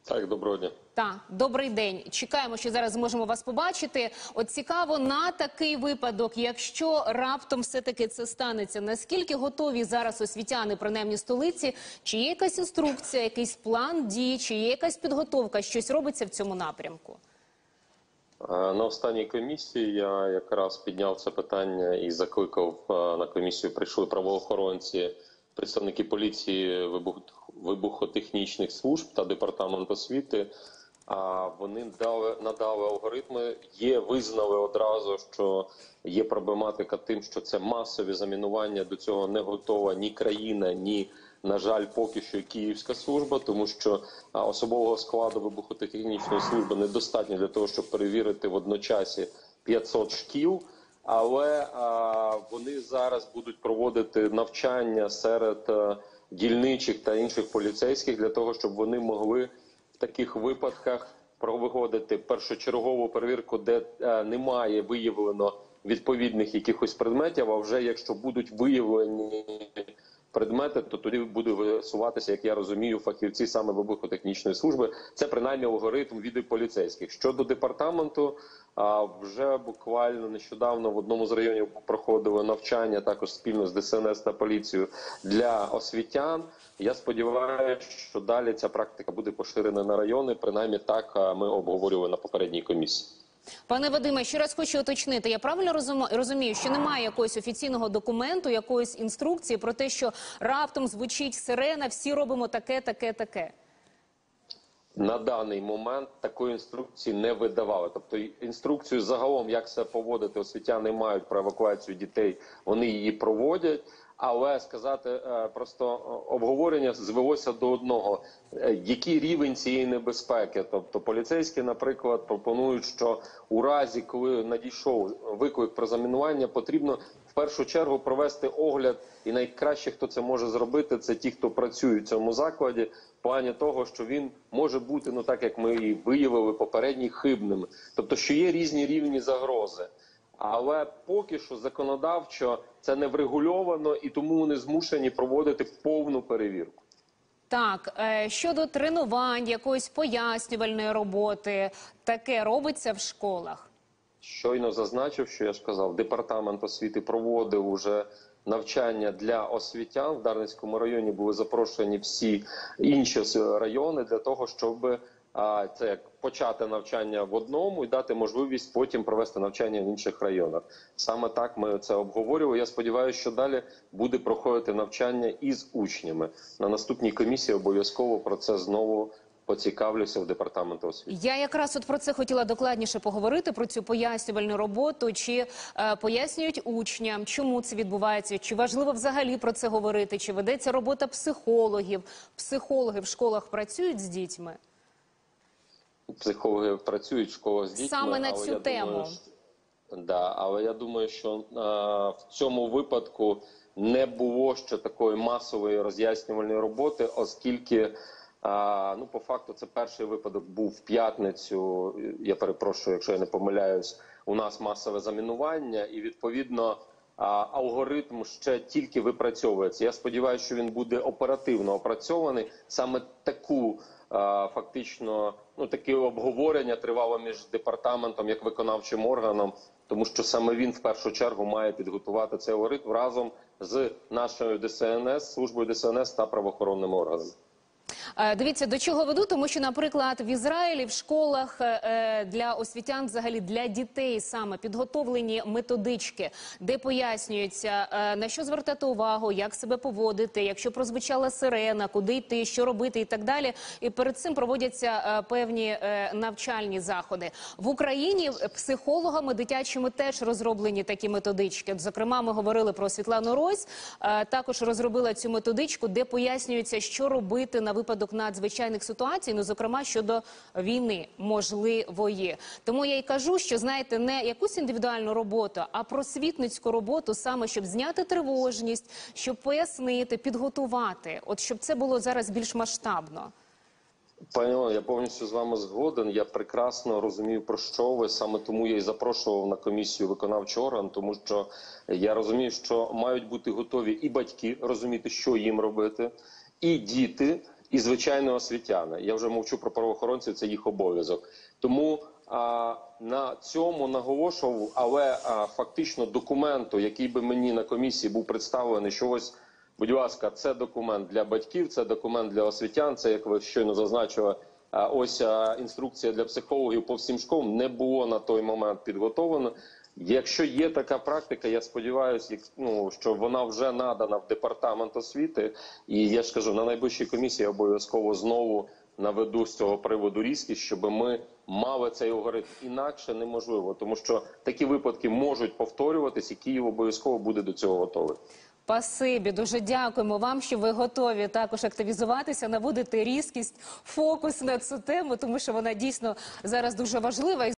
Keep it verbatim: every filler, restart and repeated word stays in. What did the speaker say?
Так, доброго дня. Так, добрий день. Чекаємо, що зараз зможемо вас побачити. От цікаво, на такий випадок, якщо раптом все-таки це станеться, наскільки готові зараз освітяни, принаймні столиці, чи є якась інструкція, якийсь план дій, чи є якась підготовка, щось робиться в цьому напрямку? На останній комісії я якраз підняв це питання і закликав, на комісію прийшли правоохоронці, представники поліції, вибух... вибухотехнічних служб та департамент освіти. А вони дали, надали алгоритми, є, визнали одразу, що є проблематика тим, що це масові замінування, до цього не готова ні країна, ні, на жаль, поки що Київська служба, тому що особового складу вибухотехнічної служби недостатньо для того, щоб перевірити в одночасі п'ятсот шкіл, але а, вони зараз будуть проводити навчання серед а, дільничих та інших поліцейських для того, щоб вони могли в таких випадках проводити першочергову перевірку, де е, немає виявлено відповідних якихось предметів, а вже якщо будуть виявлені предмети, то тоді буде висуватися, як я розумію, фахівці саме вибухотехнічної служби. Це принаймні алгоритм від поліцейських. Щодо департаменту, а, вже буквально нещодавно в одному з районів проходило навчання, також спільно з Де Се Ен Ес та поліцією, для освітян. Я сподіваюся, що далі ця практика буде поширена на райони, принаймні так ми обговорювали на попередній комісії. Пане Вадиме, ще раз хочу уточнити, я правильно розумію, що немає якогось офіційного документу, якоїсь інструкції про те, що раптом звучить сирена, всі робимо таке, таке, таке? На даний момент такої інструкції не видавали. Тобто інструкцію загалом, як себе поводити, освітяни мають про евакуацію дітей, вони її проводять. Але сказати, просто обговорення звелося до одного. Який рівень цієї небезпеки? Тобто поліцейські, наприклад, пропонують, що у разі, коли надійшов виклик про замінування, потрібно в першу чергу провести огляд. І найкраще, хто це може зробити, це ті, хто працює в цьому закладі, в плані того, що він може бути, ну так як ми і виявили попередній, хибним. Тобто, що є різні рівні загрози. Але поки що законодавчо це не врегульовано, і тому вони змушені проводити повну перевірку. Так, щодо тренувань, якоїсь пояснювальної роботи, таке робиться в школах? Щойно зазначив, що я ж казав, департамент освіти проводив уже навчання для освітян. В Дарницькому районі були запрошені всі інші райони для того, щоб це як почати навчання в одному і дати можливість потім провести навчання в інших районах. Саме так ми це обговорювали. Я сподіваюся, що далі буде проходити навчання із учнями. На наступній комісії обов'язково про це знову поцікавлюся в департаменту освіти. Я якраз от про це хотіла докладніше поговорити, про цю пояснювальну роботу. Чи е, пояснюють учням, чому це відбувається, чи важливо взагалі про це говорити, чи ведеться робота психологів. Психологи в школах працюють з дітьми? Психологи працюють в школах з дітьми. Саме на цю тему. Думаю, що, да, але я думаю, що а, в цьому випадку не було ще такої масової роз'яснювальної роботи, оскільки, а, ну, по факту, це перший випадок був в п'ятницю, я перепрошую, якщо я не помиляюсь, у нас масове замінування, і, відповідно, а, алгоритм ще тільки випрацьовується. Я сподіваюся, що він буде оперативно опрацьований. Саме таку фактично, ну, таке обговорення тривало між департаментом як виконавчим органом, тому що саме він в першу чергу має підготувати цей алгоритм разом з нашою Де Се Ен Ес, службою Де Се Ен Ес та правоохоронними органами. Дивіться, до чого веду, тому що, наприклад, в Ізраїлі в школах для освітян, взагалі для дітей саме підготовлені методички, де пояснюється, на що звертати увагу, як себе поводити, якщо прозвучала сирена, куди йти, що робити і так далі. І перед цим проводяться певні навчальні заходи. В Україні психологами дитячими теж розроблені такі методички. Зокрема, ми говорили про Світлану Ройс, також розробила цю методичку, де пояснюється, що робити на випадок надзвичайних ситуацій, ну, зокрема, щодо війни можливої. Тому я й кажу, що, знаєте, не якусь індивідуальну роботу, а просвітницьку роботу, саме щоб зняти тривожність, щоб пояснити, підготувати, от щоб це було зараз більш масштабно. Пані Олено, я повністю з вами згоден. Я прекрасно розумію, про що ви. Саме тому я і запрошував на комісію виконавчий орган, тому що я розумію, що мають бути готові і батьки розуміти, що їм робити, і діти, і звичайно освітяни. Я вже мовчу про правоохоронців, це їх обов'язок. Тому а, на цьому наголошував, але а, фактично документу, який би мені на комісії був представлений, що ось, будь ласка, це документ для батьків, це документ для освітян, це, як ви щойно зазначили, а, ось а, інструкція для психологів по всім школам, не було на той момент підготовлено. Якщо є така практика, я сподіваюся, ну, що вона вже надана в департамент освіти. І я ж кажу, на найближчій комісії я обов'язково знову наведу з цього приводу різкість, щоб ми мали цей алгоритм. Інакше неможливо, тому що такі випадки можуть повторюватись, і Київ обов'язково буде до цього готовий. Спасибі, дуже дякуємо вам, що ви готові також активізуватися, наводити різкість, фокус на цю тему, тому що вона дійсно зараз дуже важлива.